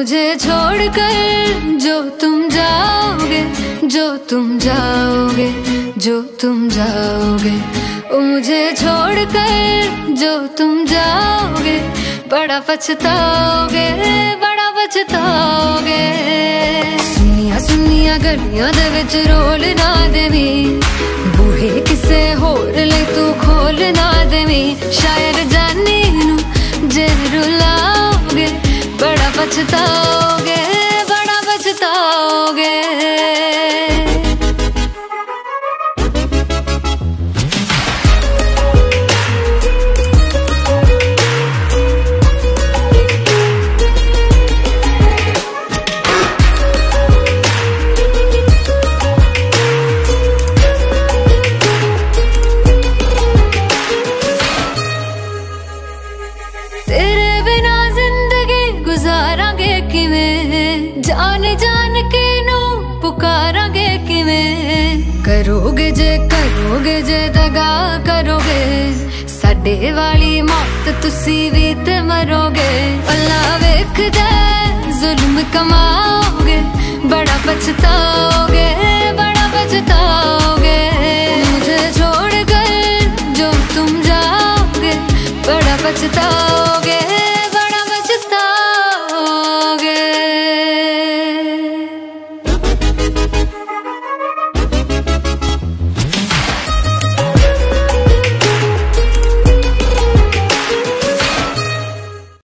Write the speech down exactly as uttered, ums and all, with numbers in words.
मुझे छोड़कर जो तुम जाओगे, जो तुम जाओगे, जो तुम जाओगे, ओ मुझे छोड़कर जो तुम जाओगे, बड़ा पछताओगे, बड़ा पछताओगे। सुनिया सुनिया गलियां दे विच रोल ना देवी, बूहे किसे होर ले तू खोल ना देवी। शायर जानी नू जे रुलाओगे, बड़ा पछताओगे, बड़ा पछताओगे। तेरे बिना जिंदगी गुजारांगे किवें, जान जान के नू पुकारांगे किवें। करोगे जे करोगे जे दगा करोगे, साडे वाली मौत तुसी भी ते मरोगे। अल्लाह वेखदा जुल्म कमाओगे, बड़ा पछताओगे, बड़ा पछताओगे। मुझे छोड़ कर जो तुम जाओगे, बड़ा पछताओगे।